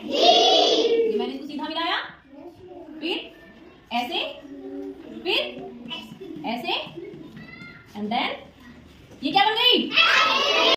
ये मैंने इसको सीधा मिलाया, फिर ऐसे, फिर ऐसे, एंड देन ये क्या बन गई?